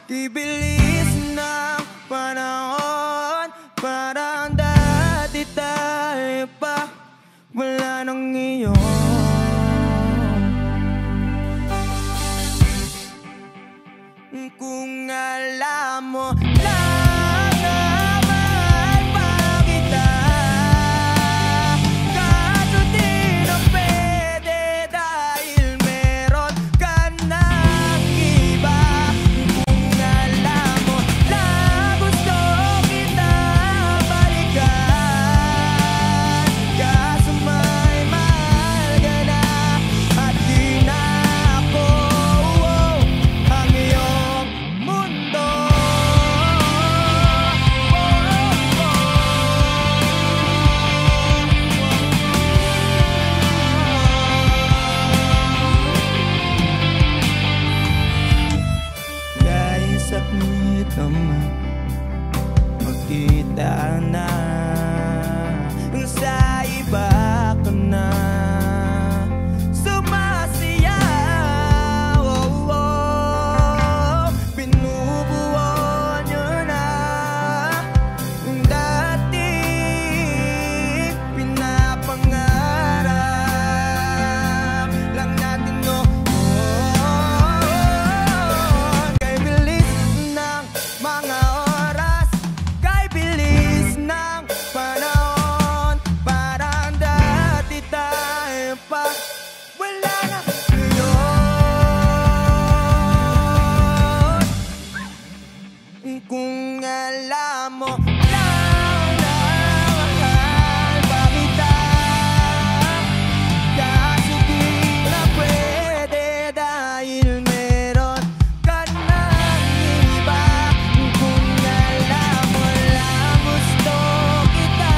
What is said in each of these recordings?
Kibilis ng panahon, parang dati tayo pa, wala nang iyon. Kung alam mo lang na mahal pa kita, kaso di na pwede dahil meron ka ng iba. Kung alam mo na gusto kita balikan, kaso may mahal ka na at di na ako ang iyong mundo. Kahit sakit naman magkita na, sa iba ka na sumasayaw. Binubuo nyo na dati pinapangarap lang natin noon. Kay bilis ng mga oras, kay bilis ng panahon, parang dati tayo pa, wala na ngayon. Kung alam mo lang na mahal pa kita, kaso di na pwede dahil meron ka ng iba. Kung alam mo lang gusto kita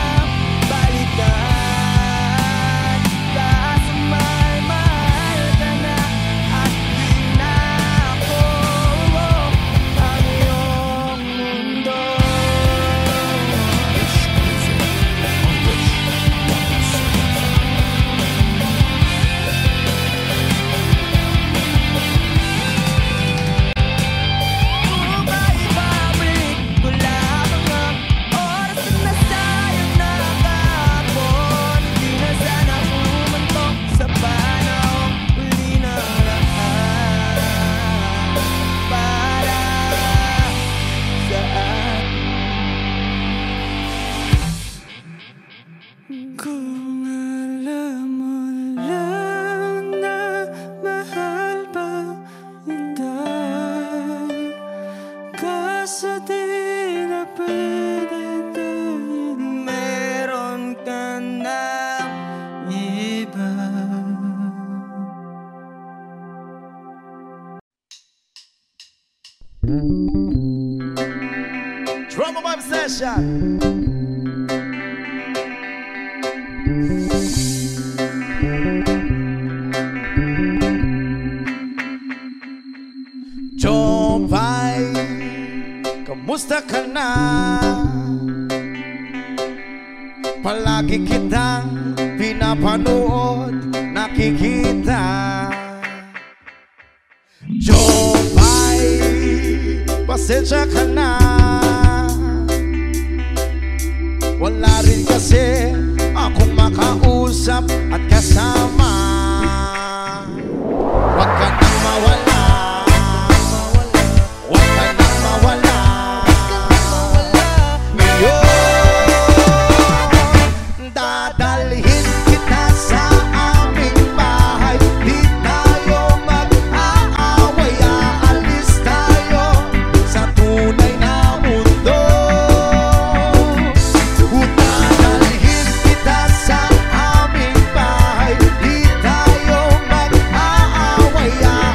balikan, kaso may mahal ka na at di na ako ang iyong mundo. Kung maibabalik ko lamang ang oras na sa'yo nakapon, di na sana pumuntok sa panahong huli na lahat para sa atin. Kung alam mo lang na mahal pa kita, kaso di na pwede dahil meron ka ng iba. Drama Vibe Session. Jopay, kamusta ka na? Palagi kitang pinapanood, nakikita. Jopay, pasensya ka na. Wala rin kasi akong makausap at kasama. Huwag ka nang mawala, huwag ka nang mawala. Ngayon, dadalhin kita sa aming bahay. Di tayo mag-aaway, aalis tayo sa tunay na mundo. Dadalhin kita sa aming bahay. Di tayo mag-aaway,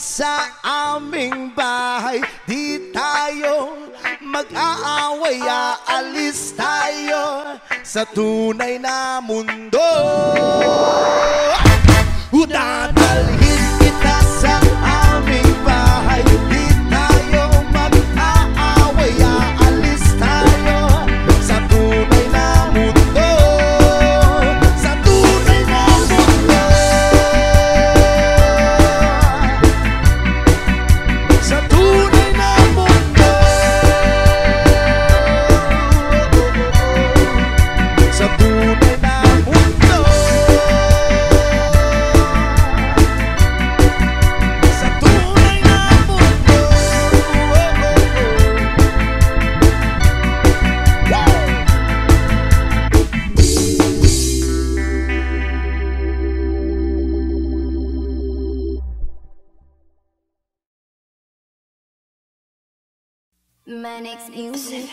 sa aming bahay. Di tayo mag-aaway, aalis tayo sa tunay na mundo. Dadalhin kita sa aming bahay. Di tayo mag-aaway, aalis tayo sa tunay na mundo. Sa tunay na mundo. Sa tunay na mundo. Sa tunay na mundo. Sa tunay na mundo. Manix Music.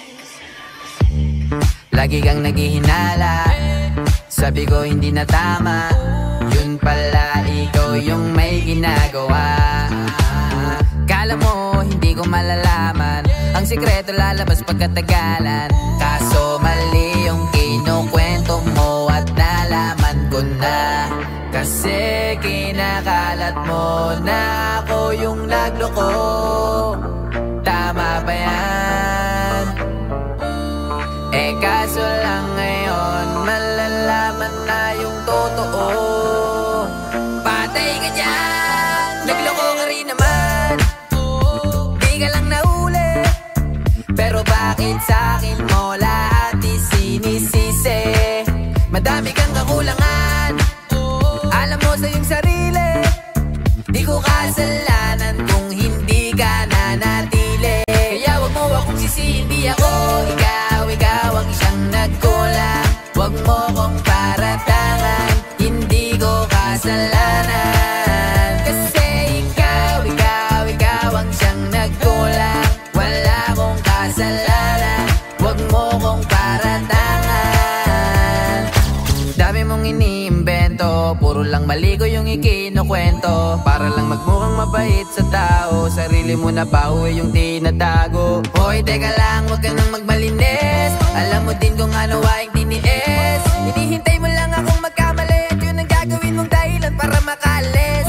Lagi kang naghihinala, sabi ko hindi na tama. Yun pala ikaw yung may ginagawa. Kala mo hindi ko malalaman, ang sikreto lalabas pagkatagalan. Kaso mali yung kinukwento mo at nalaman ko na. Kasi kinakalat mo na ako yung nagloko. Tama ba yan? Eh kaso lang ngayon malalaman na yung totoo. Patay ka dyan, nagloko ka rin naman. Di ka lang nahuli, pero bakit sa'kin mo lahat isinisisi? Madami kang kakulangan, alam mo sa iyong sarili. Di ko kasalanan kung hindi ka nanatili. Kaya wag mo akong sisihin, di ako ikaw ang siyang nagkulang. Wag mo kong paratangan, hindi ko kasalanan. Kasi ikaw ang siyang nagkulang. Wala akong kasalanan, wag mo kong paratangan. Dami mong iniimbento, puro lang mali ko yung ikinukwento. Para lang magmukhang mabait sa tao, sarili mo na bawi yung tinatago. Hoy teka lang, wag ka nang magmalinis. Alam mo din kung ano aking tiniis. Hinihintay mo lang akong magkamali at yun ang gagawin mong dahilan para makalis.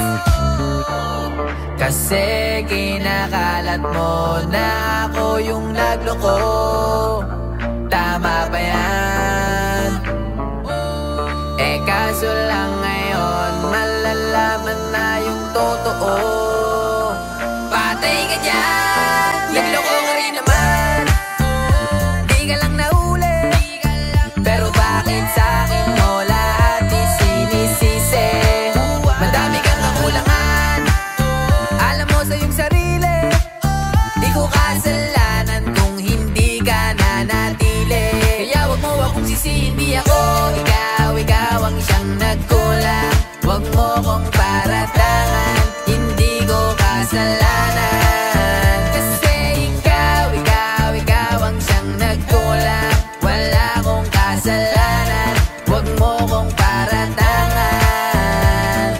Kasi kinakalat mo na ako yung nagloko. Tama ba yan? Eh kaso lang ngayon malalaman na yung totoo. Patay ka dyan, nagloko ka rin naman. Di ka lang nahuli, pero bakit sa'kin mo lahat isinisisi? Madami kang kakulangan, alam mo sa iyong sarili. Di ko kasalanan kung hindi ka nanatili. Kaya wag mo akong sisihin, di ako ikaw ang siyang nagkulang. Wag mo kong paratangan, hindi ko kasalanan. Kasi ikaw ang siyang nagkulang. Wala akong kasalanan, wag mo kong paratangan.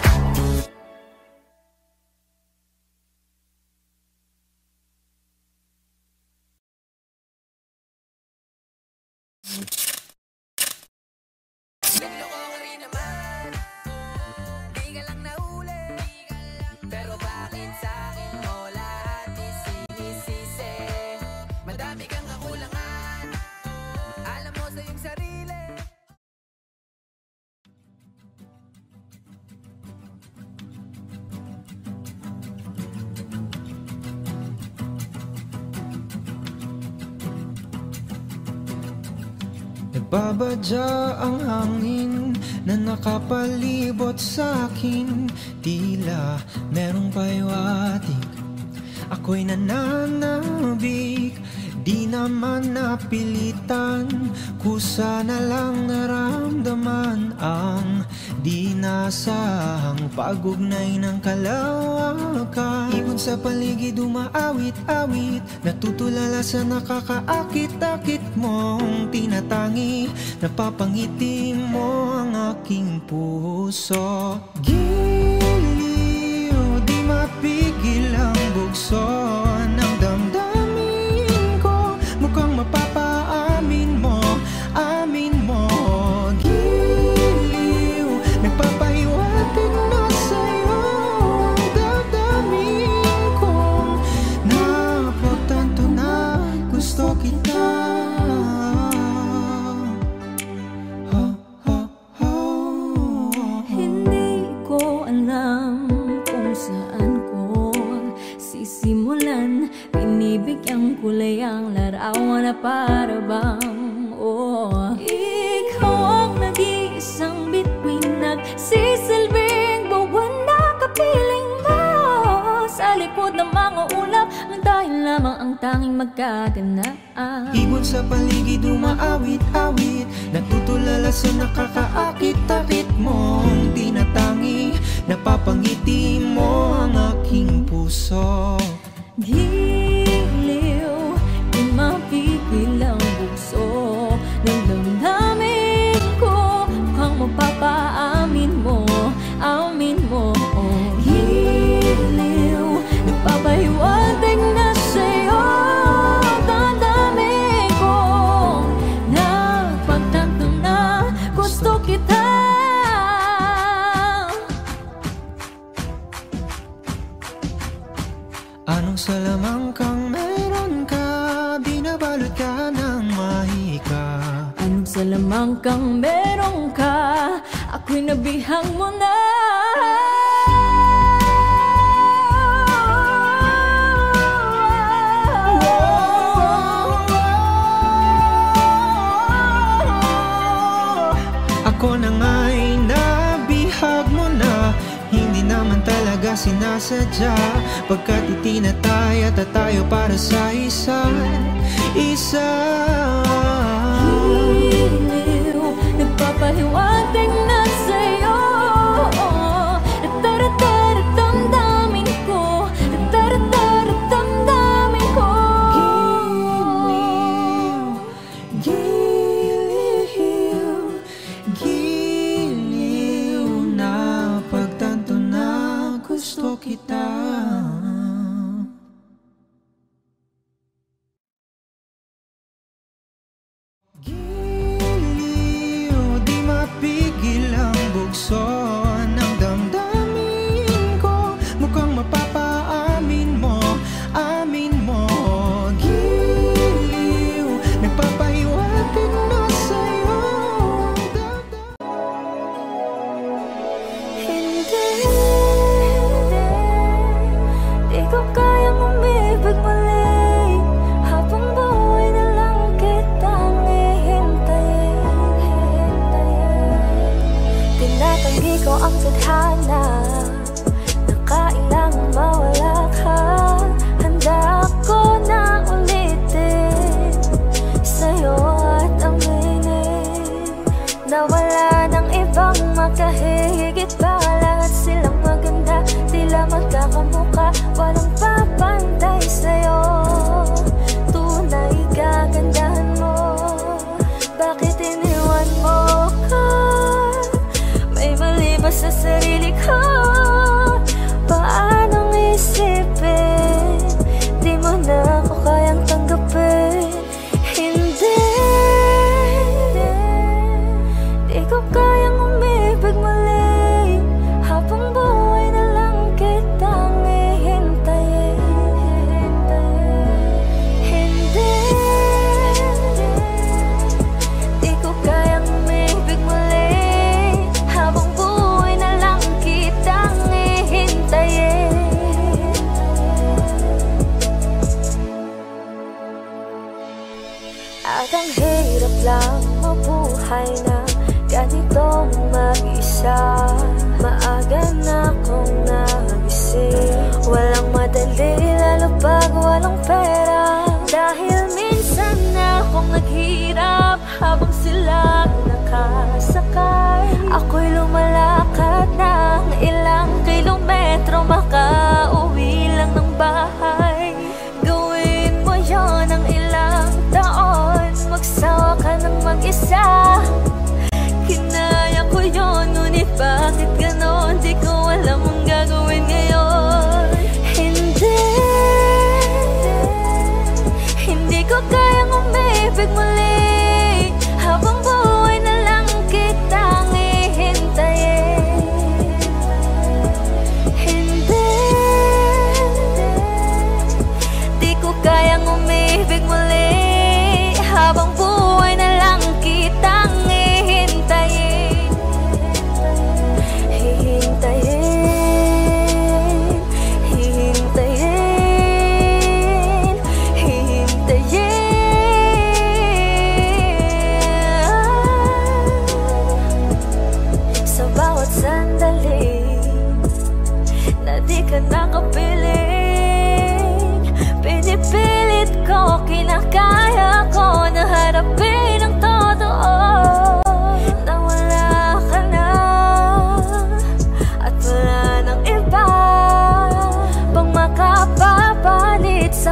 Nagloko ka rin naman, di ka lang nahuli, pero bakit sa'kin mo lahat isinisisi? Madami kang kakulangan, alam mo sa iyong sarili. Nagbabadya ang hangin na nakapalibot sa'kin. Tila merong pahiwatig, ako'y nananabik. Di naman napilitan, kusa na lang naramdaman ang di nasahang pag-ugnay ng kalawakan. Ibon sa paligid umaawit-awit, natutulala sa nakakaakit-akit mong tinatangi. Napapangiti mo ang aking puso. Giliw, di mapigil alam kung saan ko sisimulan. Binibigyang kulay ang larawan na para bang ikaw ang nag-iisang bituin, nagsisilbing buwan na kapiling mo. Sa likod ng mga ulap, ang dahil lamang ang tanging magkaganap. Ibon sa paligid umaawit-awit, natutulala sa nakakaakit-akit mong tinatangi. Napapangiti mo ang aking puso. Giliw, di mapigil ang bugso ng damdamin ko. Mukhang mapapaamin mo, amin mo. Giliw, nagpapahiwatig na sa'yo. Damdamin ko, napagtanto na gusto kita. Anong salamang kang meron ka? Binabalot ka ng mahika. Anong salamang kang meron ka? Ako'y nabihang mo na. Ako na nga'y nabihag mo na. Hindi naman talaga sinasadya, pagkat itinataya tayo para sa isa't isa. Giliw, nagpapahiwatig na sa'yo. Tara-tara, damdamin ko. Tara-tara, damdamin ko. Giliw, giliw na pagtanto na gusto kita. Giliw, di mapigil ang bugso ng damdamin ko. Mukhang mapapaamin mo, amin mo. Giliw, nagpapahiwatig na sa'yo. Di ko kayang umibig muli, habang buhay na lang kitang hihintayin. Tinatanggi ko ang tadhana na kailangan mawala ka. Handa ako na ulitin sa'yo at aminin na wala ng ibang makahigit pa. Lahat silang maganda, tila magkakamuka, walang papantay sa'yo. Tunay kagandahan mo, bakit iniwan mo ka? May mali ba sa sarili ko? Paanong isipin? Di mo na ako kayang tanggapin. Hindi, di ko kayang umibig muli, habang buhay na lang kitang hihintayin. Hindi, di ko kayang umibig muli, habang buhay na lang kitang hihintayin. At ang hirap lang mabuhay na ganitong mag-isa. Maaga na akong nagising, walang madali lalo pag walang pera. Dahil minsan na akong naghirap habang sila nakasakay. Ako'y lumalakad ng ilang kilometro, makauwi lang ng bahay. Gawin mo yon ng ilang taon, magsawa ka ng mag-isa. Kinaya ko yun, ngunit bakit ganon? Di ko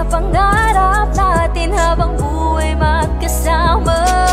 pangarap natin habang buhay magkasama.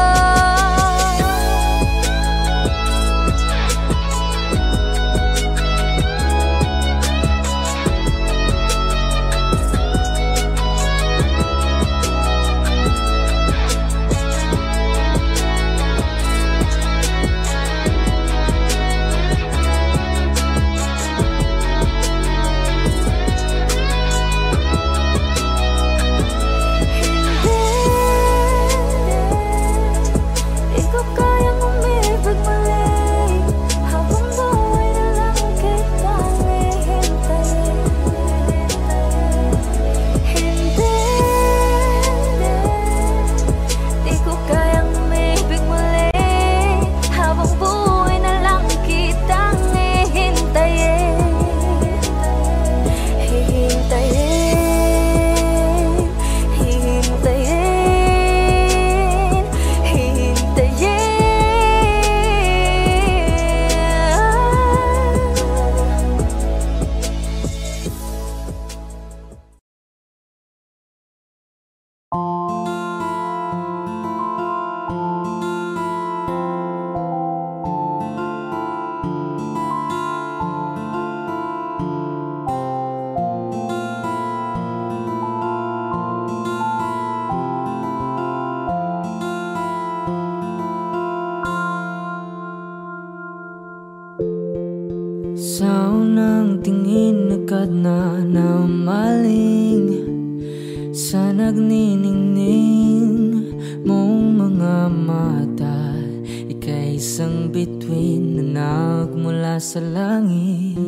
Sa unang tingin agad na namaling sa nagniningning mong mga mata. Ika'y isang bituin na nagmula sa langit.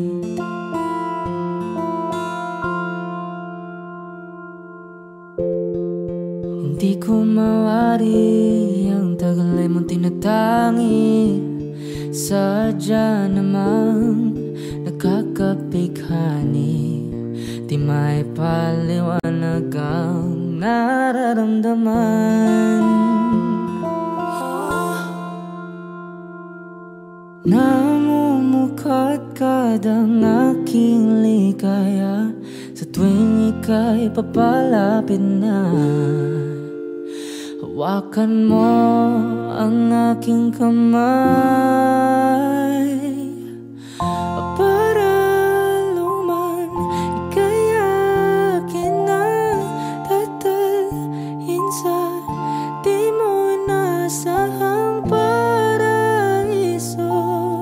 Hindi ko mawari ang tagal ay mong tinatangi. Sadya namang nakakapighani, di may paliwanag ang nararamdaman. Namumukadkad ang aking ligaya sa tuwing ika'y papalapit na. Hawakan mo ang aking kamay para luman ika'y akin na tatalhin sa di mo inasahang paraiso.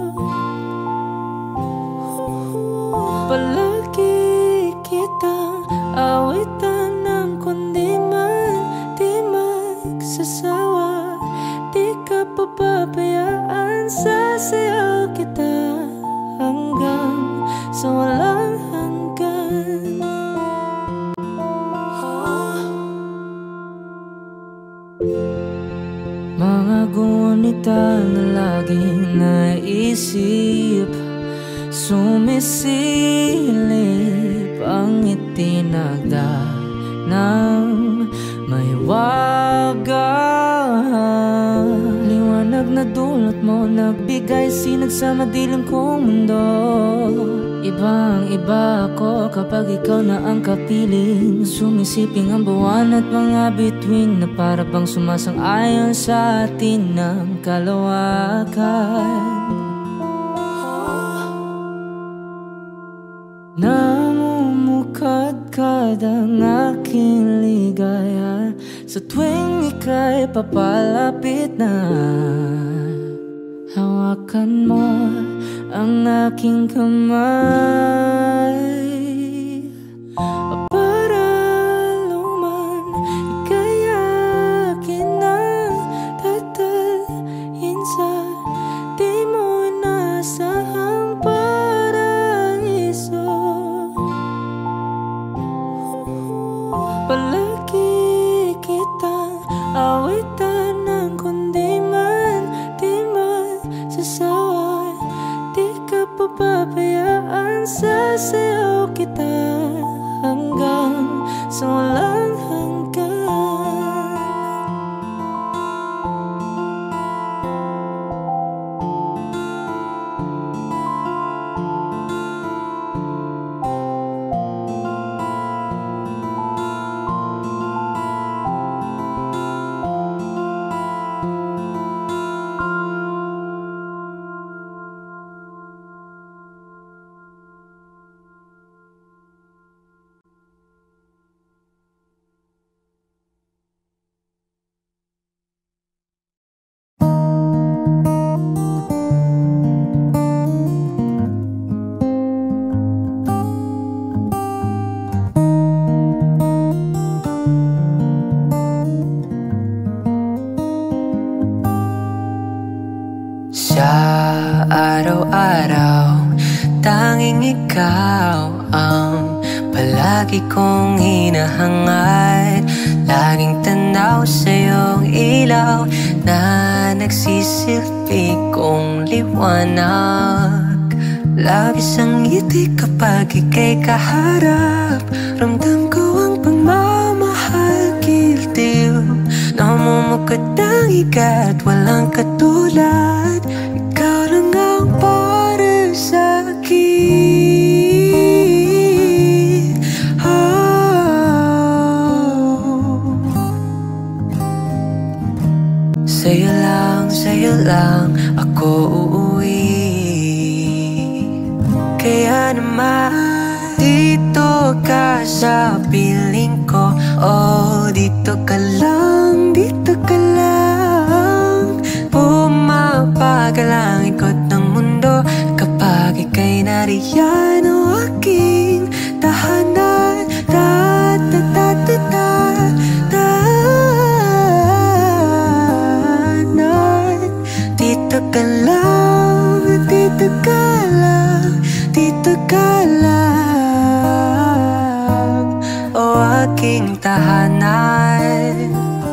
Palagi kitang awitan ng kundi man di magsasawa. Di ka papabayaan, sasayaw kita hanggang sa walang hanggan. Mga gunita na laging naisip, sumisilip ang itinagda ng may wagang liwanag na dulot mo, nagbigay sinag sa madilim kong mundo. Ibang iba ako kapag ikaw na ang kapiling, sumisiping ang buwan at mga bituin na para bang sumasang-ayon sa atin ng kalawakan. Namumukadkad ang aking ligaya sa tuwing ika'y papalapit na. Hawakan mo ang aking kamay para luman ika'y akin na tatalhin sa di mo inasahang paraiso. Palagi kitang awitan ng kundi man di magsasawa. Di ka papabayaan, sasayaw kita hanggang sa walang hanggan. tanging ikaw ang palagi kong hinahangad. Laging tanaw sa iyong ilaw na nagsisilbi kong liwanag. Labis ang ngiti kapag ika'y kaharap. Ramdam ko ang pagmamahal gildiw. Namumukad ang ikat, walang katulad. Ikaw lang ang para sa'kin. Sa'yo lang ako uuwi. Kaya naman dito ka sa piling ko. Oh, dito ka lang, dito ka lang. Pumapagal ang ikot ng mundo kapag ika'y nariyan. O aking tahanan. Dito ka lang, dito ka lang, dito ka lang. O aking tahanan.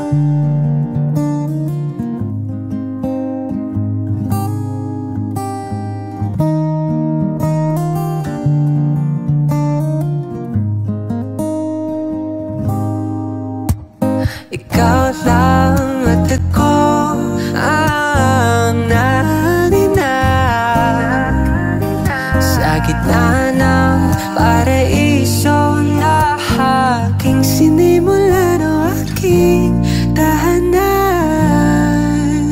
Ikaw lang at ako ang naninag sa gitna ng paraiso na aking sinimulan. O aking tahanan.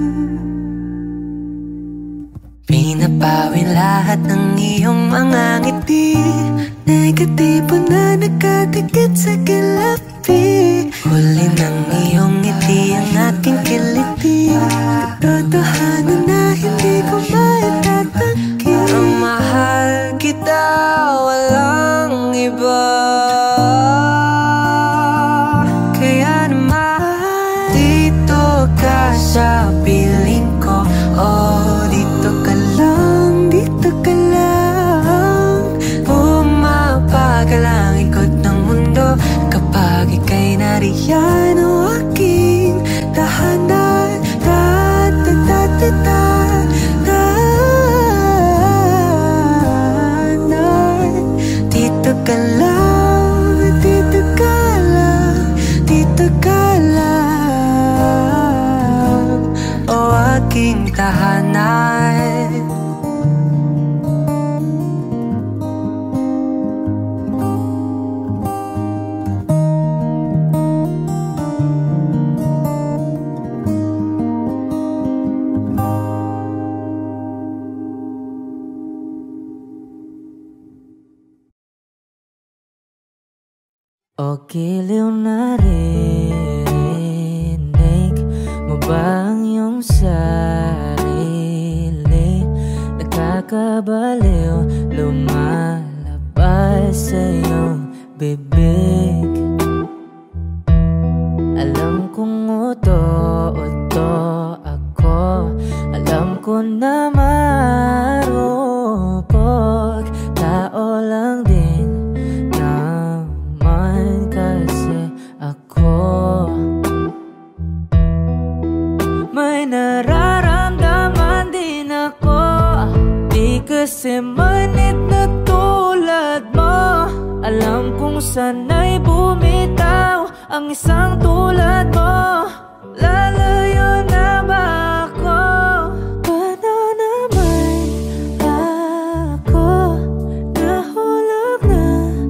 Pinapawin lahat ng iyong mga ngiti, negatibo na nakadikit sa kilapi. Huli ng iyong ngiti ang aking kiliti. Katotohanan na hindi ko maitatanggi. Ang mahal kita, walang iba. Kaya naman dito ka sa piling ko. Oh, dito ka lang, dito ka lang. Pumapagal ang ikot ng mundo kapag ika'y nariyan. O aking tahanan. Dito ka lang, dito ka lang, dito ka lang. O aking tahanan. O giliw na rinig mo ba ang iyong sarili? Nakakabaliw, lumalabas sa iyong bibig. Alam kong uto-uto ako, alam ko na marupok. Tao lang din kasi ako. May nararamdaman din ako, di kasi manit na tulad mo. Alam kong sana'y bumitaw ang isang tulad mo. Lalayo na ba ako? Paano naman ako nahulog na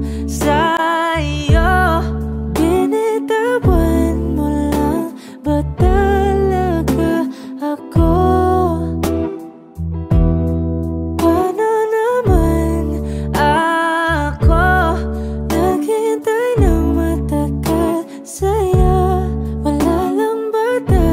sa'yo? Binitawan mo lang ba talaga ako? Paano naman ako naghintay ng matagal sa'yo? Wala lang ba tayo?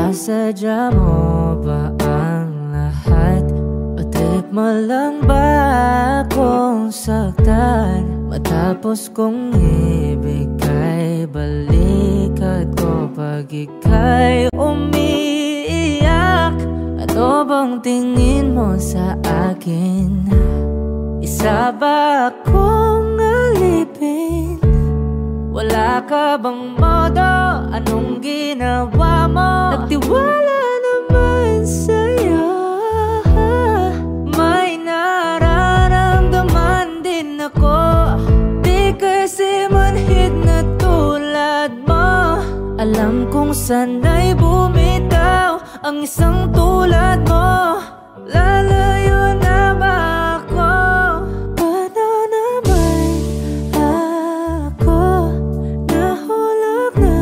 Sinasadya mo ba ang lahat? O trip mo lang ba akong saktan? Matapos kong ibigay, balikat ko pag ika'y umiiyak. Ano bang tingin mo sa akin? Isa ba akong alipin? Wala ka bang modo? Anong ginawa mo? Nagtiwala naman sa'yo. May nararamdaman din ako. Di kasi manhid na tulad mo. Alam kong sana'y bumitaw ang isang tulad mo. Lalayo na ba ako? Paano naman ako nahulog na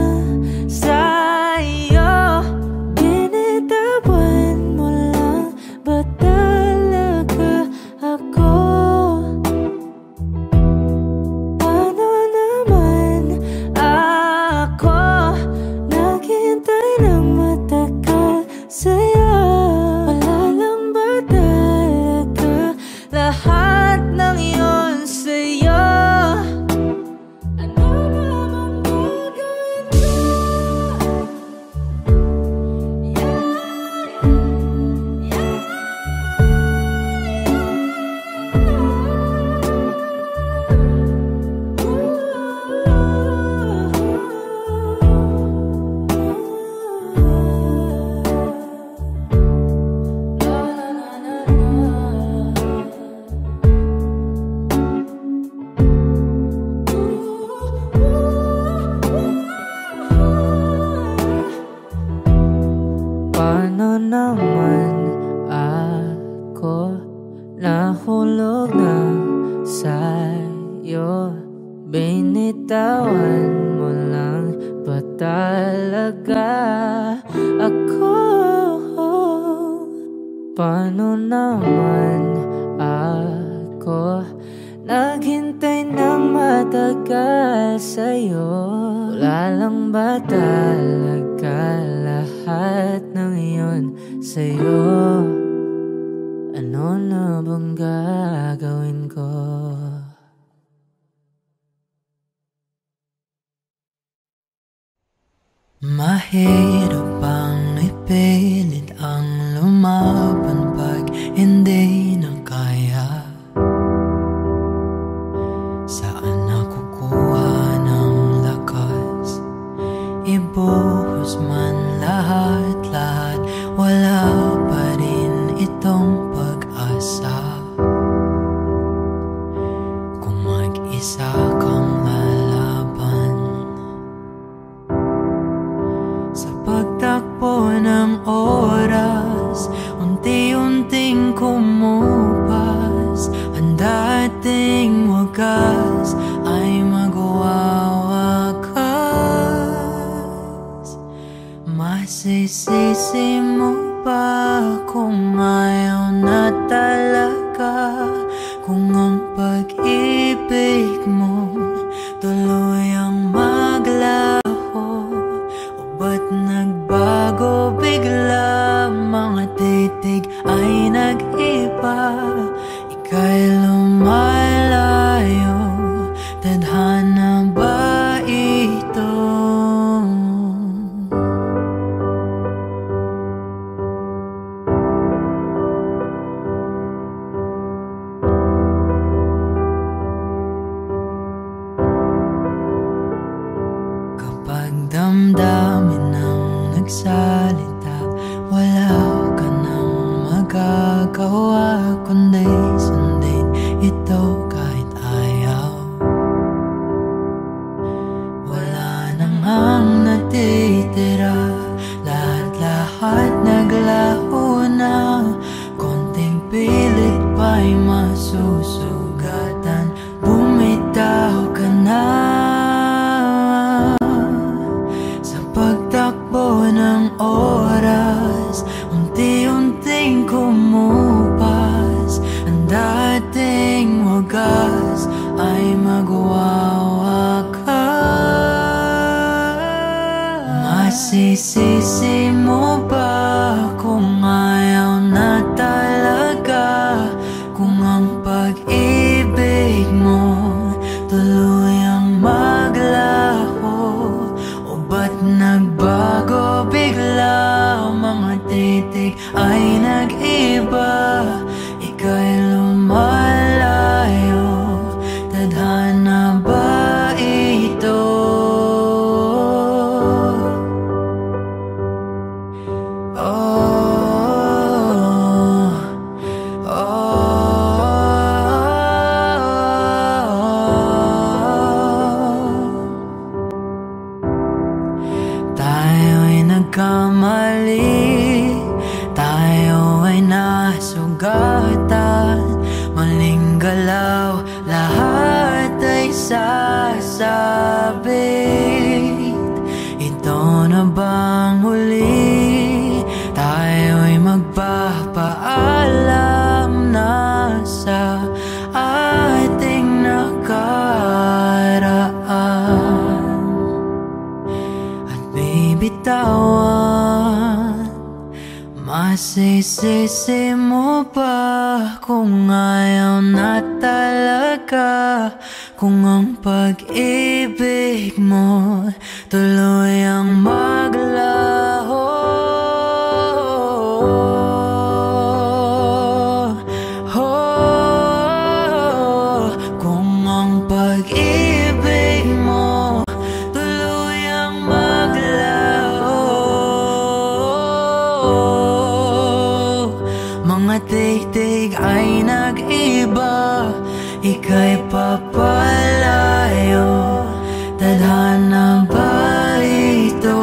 sa'yo? Binitawan mo lang ba talaga ako? Paano naman ako naghintay ng matagal sa'yo? Wala lang ba talaga lahat ng iyon sa'yo? Ano naman gagawin ko? Paano naman ako nahulog na sa'yo? Binitawan mo lang ba talaga ako? Paano naman ako naghintay ng matagal sa'yo? Wala lang ba talaga lahat ng iyon sa'yo? Ano na bang gagawin ko? Mahirap bang ipilit ang lumaban pag hindi na kaya? Saan nakukuha ng lakas? Ibuhos man lahat-lahat, wala pa rin itong pag-asa. Kung mag-isa kang lalaban sa pagtakbo ng oras, unti-unting kumupas. Ang dating wagas ay magwawakas. Masisisi mo ba kung ayaw na talaga? Kung ang pag-ibig mo tuluyang maglaho, o ba't nagbago bigla? Mga titig ay nag-iba, ika'y lumalayo. Tadhana ba ito? Kapag damdamin ang nagsalita, wala ka nang magagawa kundi sundin ito kahit ayaw. Wala nang ang natitira, lahat-lahat naglaho na. Konting pilit pa'y masusugatan, bumitaw ka na. Sa pagtakbo ng oras, unti-unting kumupas. Ang dating wagas ay magwawakas. Masisisi mo ba kung ayaw na talaga? Kung ang pag-ibig mo tuluyang maglaho, o ba't nagbago bigla? Mga titig ay nag-iba, ika'y lumalayo. Tadhana ba ito? Nagkamali, tayo ay nasugatan. Maling galaw, lahat ay sasabit. Ito na bang huli? Tayo ay magpapaalam na sa ating nakaraan at bibitawan. Masisisi mo ba kung ayaw na talaga? Kung ang pag-ibig mo tuluyang maglaho, kung ang pag-ibig mo tuluyang maglaho. Mga titig ay nag-iba, ika'y papalayo. Tadhana ba ito?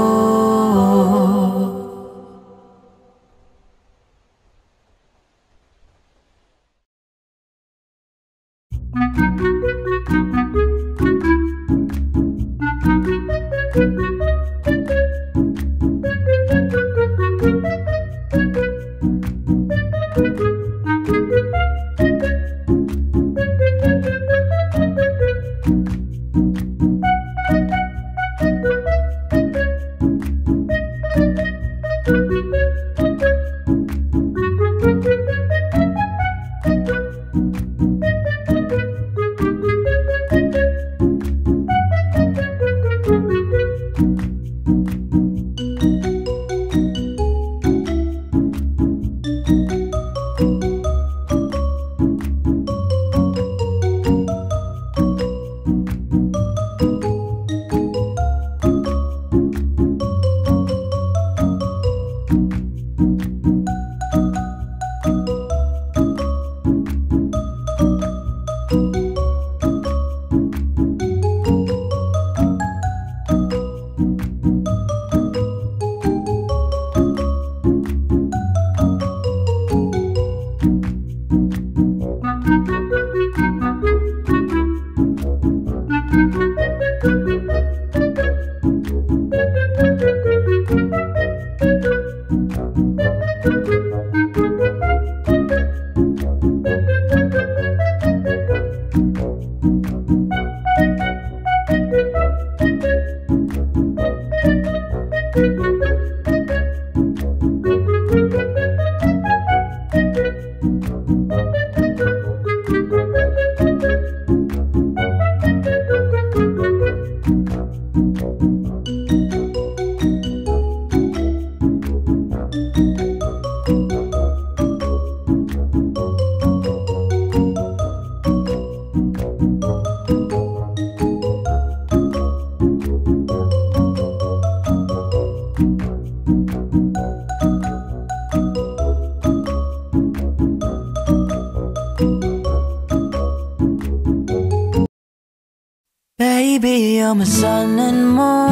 Baby, you're my sun and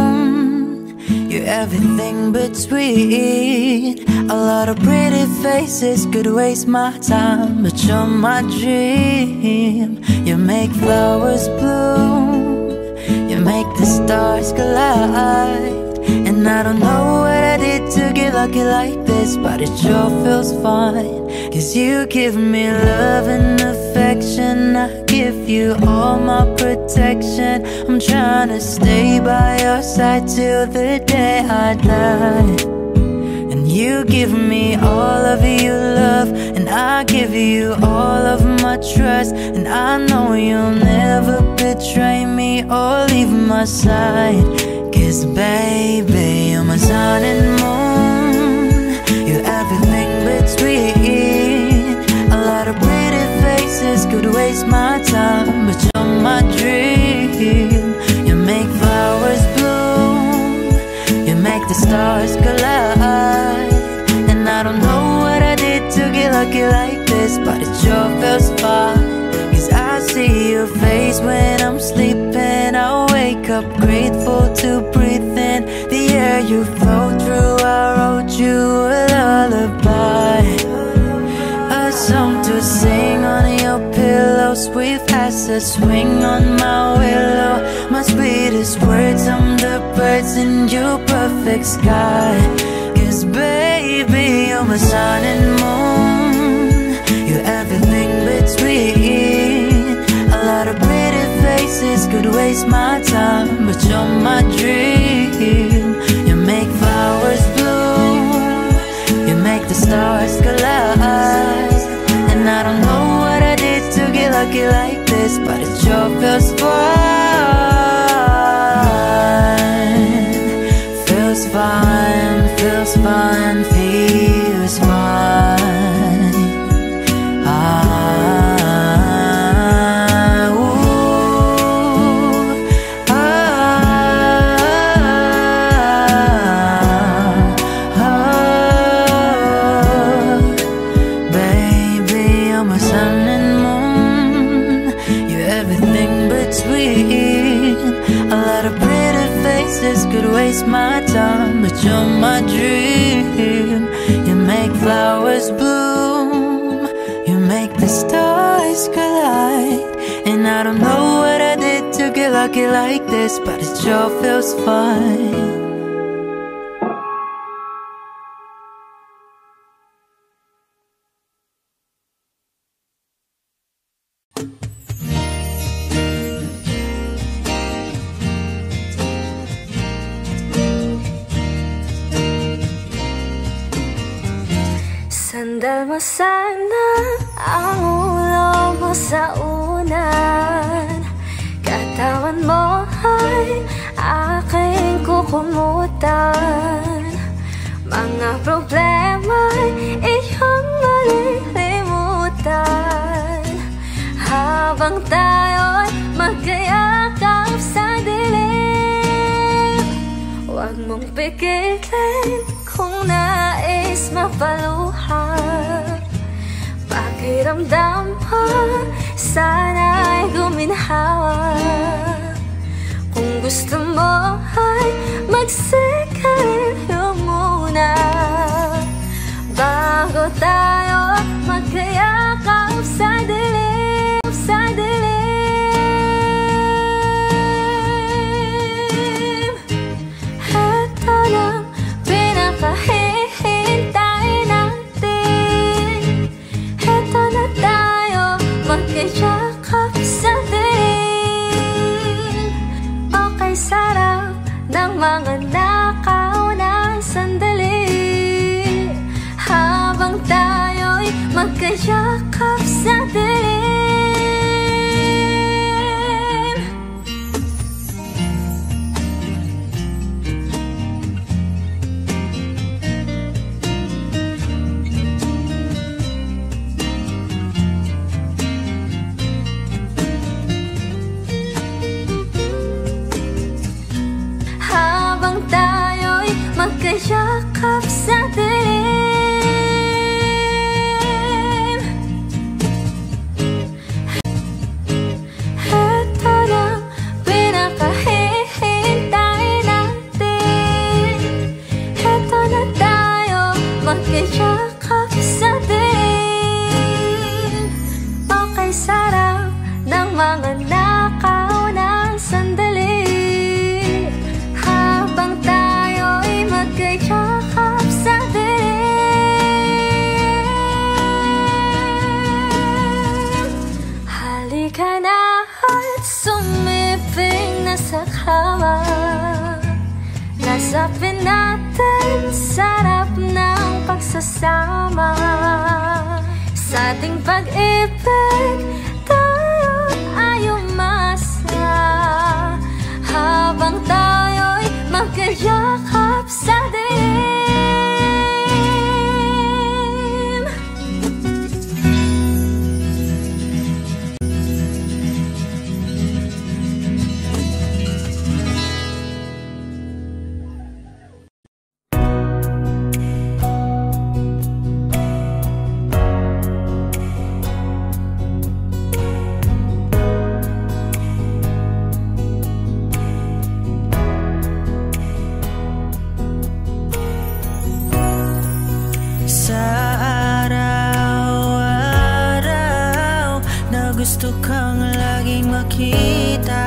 moon, you're everything between. A lot of pretty faces could waste my time, but you're my dream. You make flowers bloom, you make the stars collide, and I don't know what I did to give lucky like this, but it sure feels fine. Cause you give me love and affection, I give you all my protection. I'm trying to stay by your side till the day I die. And you give me all of your love, and I give you all of my trust. And I know you'll never betray me or leave my side. Cause baby, you're my sun and moon, you're everything between. A lot of pretty faces could waste my time, but you're my dream. You make flowers bloom, you make the stars collide. And I don't know what I did to get lucky like this, but it sure feels fine. Cause I see your face when I'm sleeping, I wake up grateful to breathe in the air you flow through. I wrote you a lullaby, a song to sing on your pillow, sweet as a swing on my willow. My sweetest words, I'm the birds in your perfect sky. Cause baby, you're my sun and moon, you're everything between. A lot of pretty faces could waste my time, but you're my dream. You make flowers bloom, you make the stars collide. And I don't know what I did to get lucky like this, but it sure feels fine. Feels fine, feels fine, feels fine. Could waste my time, but you're my dream. You make flowers bloom, you make the stars collide. And I don't know what I did to get lucky like this, but it sure feels fine. Sandal mo sana ang ulo mo sa unan, katawan mo ay aking kukumutan. Mga problema'y iyong malilimutan, habang tayo'y magkayakap sa dilim. Huwag mong pigilin kung nais mapaluha. Pakiramdam mo, sana'y guminhawa. Kung gusto mo ay magsigarilyo muna, bago tayo magkayakap sa dilim, sa dilim. Heto lang pinakahihintay natin, heto na tayo magkayakap sa dilim. Okay, sarap ng mga nakaunang sandali, habang tayo'y magkayakap sa dilim. Habang tayo'y magkayakap sa dilim, heto lang pinakahihintay natin, heto na tayo magkayakap sa dilim. Okay, sarap ng mga nakaunang sandali, habang tayo'y magkayakap sa dilim. Kausapin natin, sarap ng pagsasama. Sa ating pag-ibig, tayo ay umasa. Habang tayo'y magkayakap sa dilim. Gusto kang laging makita,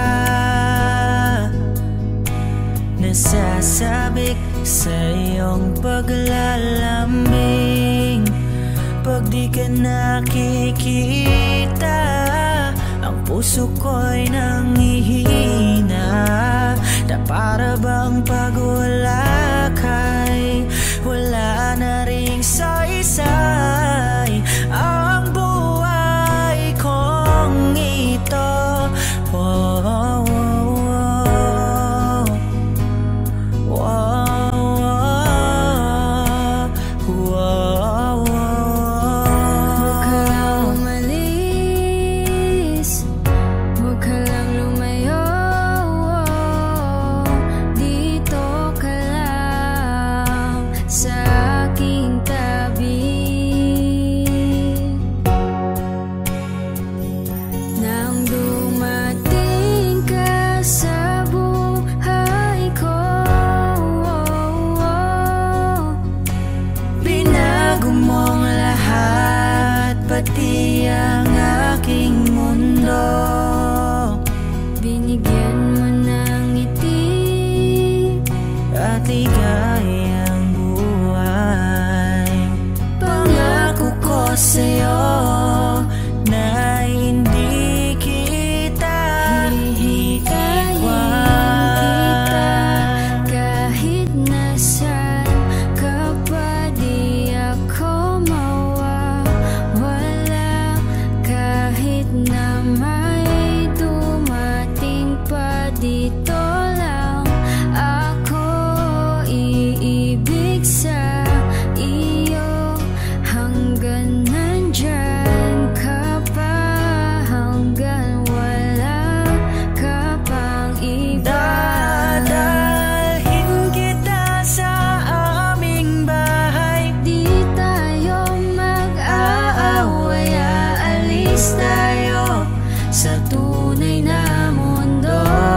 nasasabik sa iyong paglalambing. Pag di ka nakikita, ang puso ko'y nangihina, na para bang pag wala ka'y wala na ring saysay. Ang buhay kong ito, oh, oh, oh, oh, oh, oh, oh. Huwag ka lang umalis, huwag ka lang lumayo, dito ka lang sa aking tabi. Nang dumating ka sa buhay ko, binago mong lahat, pati ang aking mundo. binigyan mo ng ngiti At ligayang buhay. Pangako ko sa'yo na hindi kita hihikayin kita iiwan. kahit nasaan ka pa, di ako mawawala. Kahit na may dumating pa, dito lang ako iibig sa iyo. Hanggang nandyan ka pa, hanggang wala ka pang iba. Dadalhin kita sa aming bahay. Di tayo mag-aaway, aalis tayo sa tunay na mundo.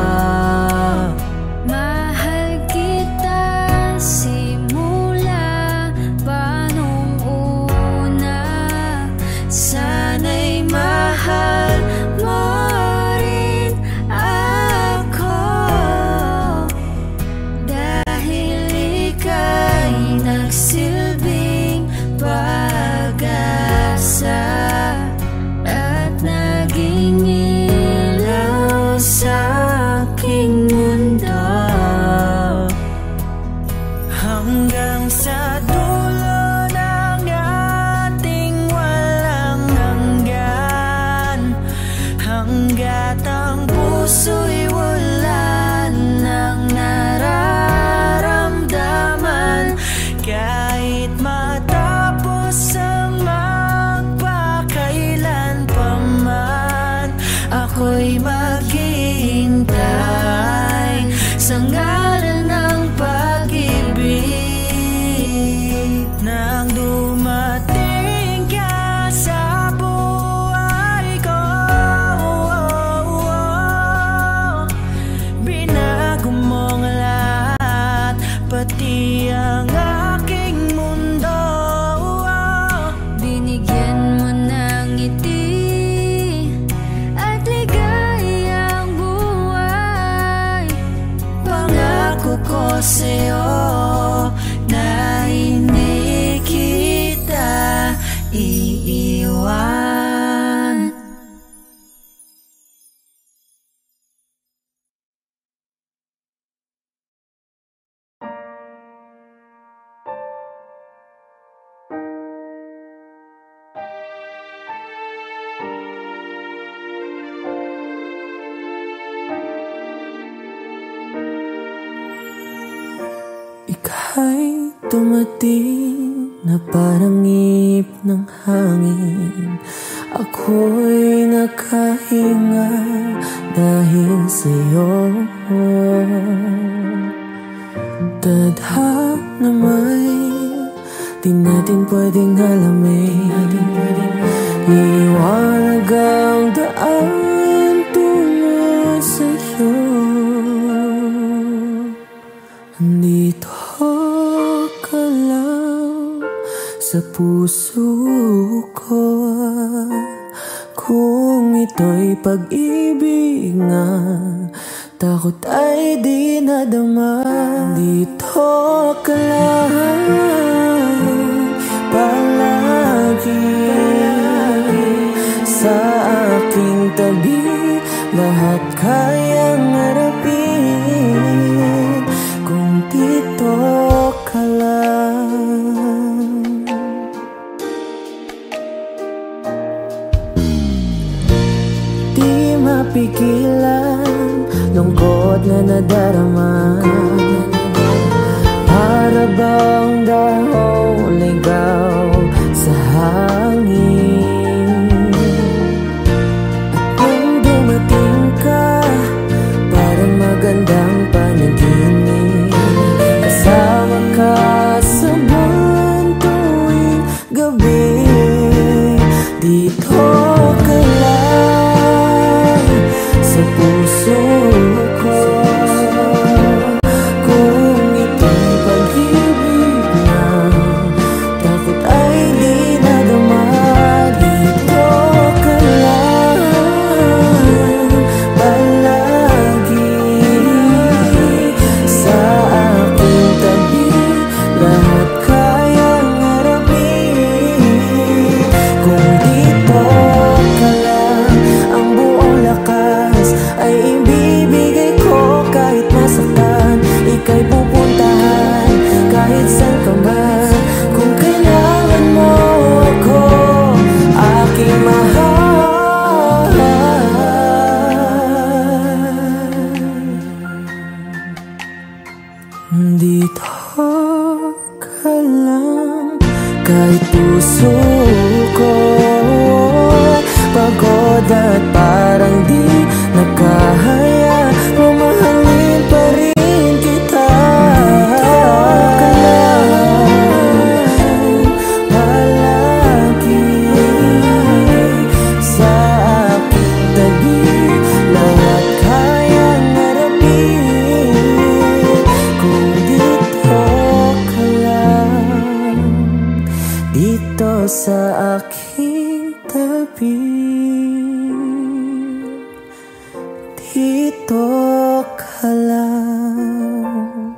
Mahal kita simula pa nung una. Sana'y mahal mo rin ako, dahil ika'y nagsilbing pag-asa at naging ilaw sa aking mundo. Hanggang sa dulo ng ating walang hanggan, hanggat ang puso'y wala nang nararamdaman. Kahit matapos ang magpakailan pa man, ako'y maghihintay sa ngalan ng pag-ibig. Nang dumating ka sa buhay ko, binago mong lahat, pati ang aking mundo. Binigyan mo ng ngiti at ligayang buhay. Pangako ko sa'yo na hindi kita iiwan. ika'y dumating na parang ngip ng hangin. Ako'y nakahinga dahil sa'yo. Tadhana may di natin pwedeng alamin. Liwanag ang daan tungo sa'yo. Andito ka lang sa puso ko. Kung ito'y pag-ibig nga, takot ay di nadama. Dito ka lang palagi sa aking tabi. Lahat kayang harapin kung dito ka lang. Di mapigilan lungkot na nadarama. Para bang dahong ligaw sa hangin. At kung dumating ka, parang magandang panaginip. Kasama ka sa buwan tuwing gabi. Dito ka lang sa puso ko. Kung ito'y pag-ibig na, takot ay di nadama. Dito ka lang palagi sa aking tabi. Lahat kayang harapin kung dito ka lang. Ang buong lakas ay ibibigay ko kahit masaktan. Ika'y pupuntahan kahit saan ka man. Kung kailangan mo ako, aking mahal. Dito ka lang kahit puso ko pagod at parang di nakahaya. Mamahalin pa rin kita. Dito ka lang palagi sa aking tabi. Lahat kayang harapin kung dito ka lang. Dito sa aking tabi. Dito ka lang.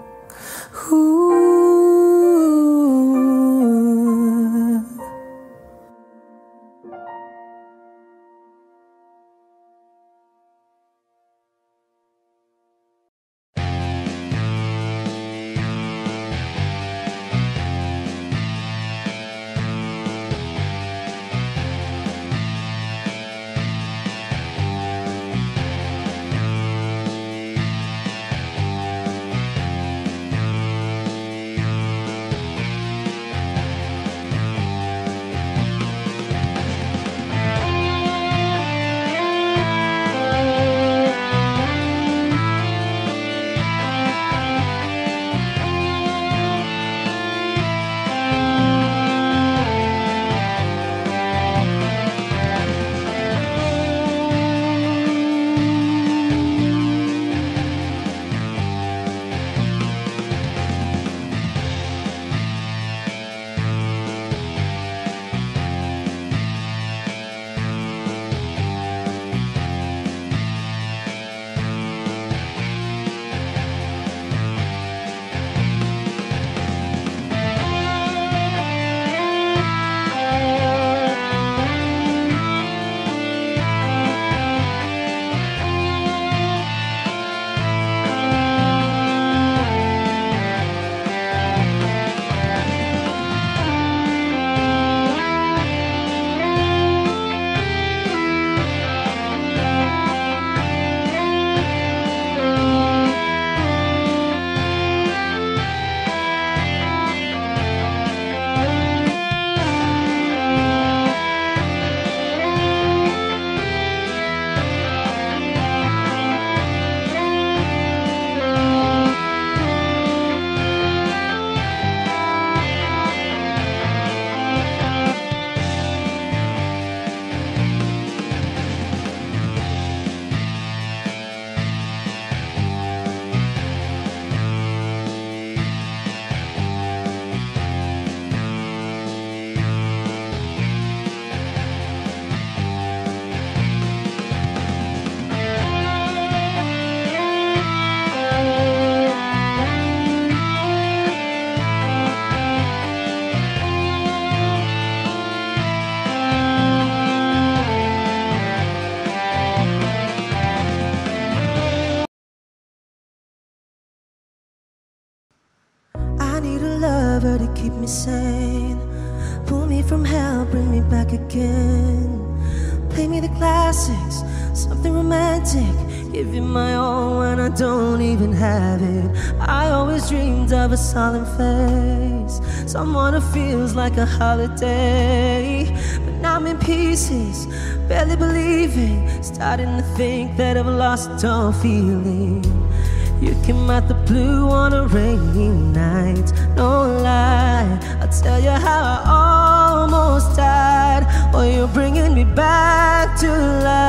lover to keep me sane. Pull me from hell, bring me back again. Play me the classics, something romantic. Give you my all when I don't even have it. I always dreamed of a solemn face, someone who feels like a holiday. But now I'm in pieces, barely believing, starting to think that I've lost all feeling. You came out the blue on a rainy night, no lie, I'll tell you how I almost died. Oh, you're bringing me back to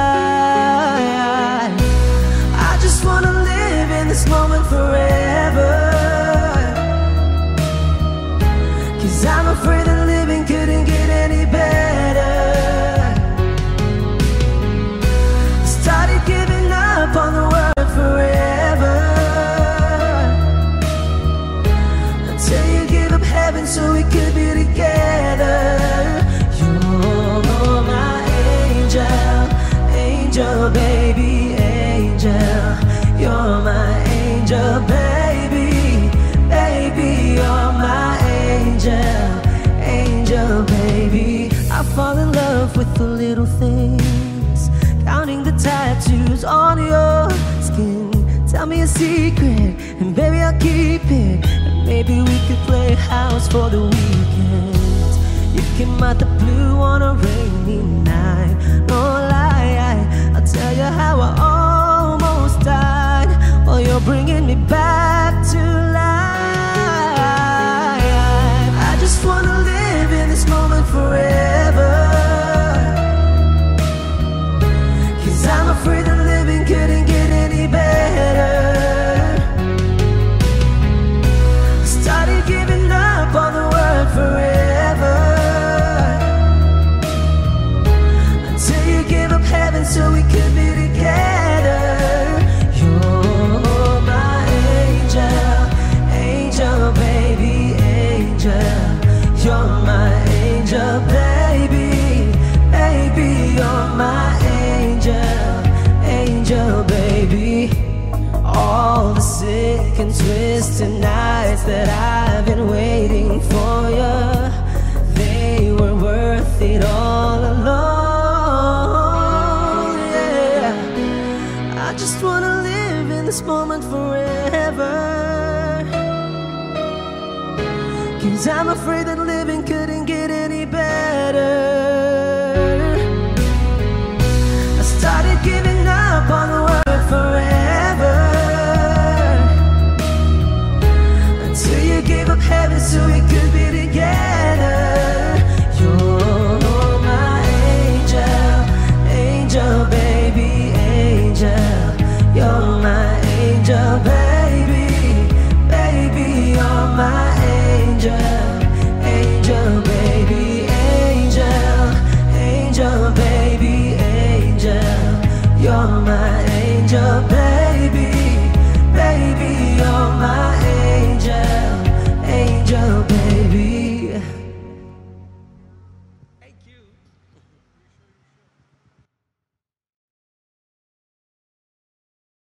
life. I just wanna live in this moment forever, 'cause I'm afraid that living couldn't get any better. Started giving up on the word forever, until you give up heaven so we could be together. You're my angel, angel baby, angel. You're my angel baby, baby. You're my angel, angel baby. I fall in love with the little things, counting the tattoos on your skin. Tell me a secret, and baby I'll keep it. And maybe we could play house for the weekend. You came out the blue on a rainy night, no lie, I'll tell you how I almost died. Oh, you're bringing me back to life. I just wanna live in this moment forever, 'cause I'm afraid that living couldn't get any better. Started giving up on the word forever, until you gave up heaven so we could be together. You're my angel, angel baby, angel. You're my angel baby, baby. You're my angel, angel baby. All the sick and twisted nights that I've been waiting for you, they were worth it all alone. Yeah, I just wanna live in this moment forever, 'cause I'm afraid that living couldn't get any better. I started giving up on the word forever, until you gave up heaven so we could